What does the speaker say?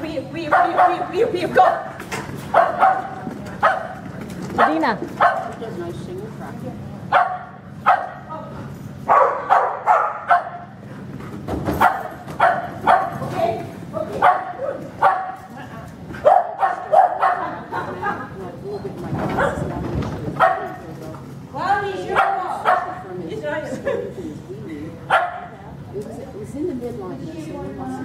we've got. Dina. There's no single crack. It was in the midline.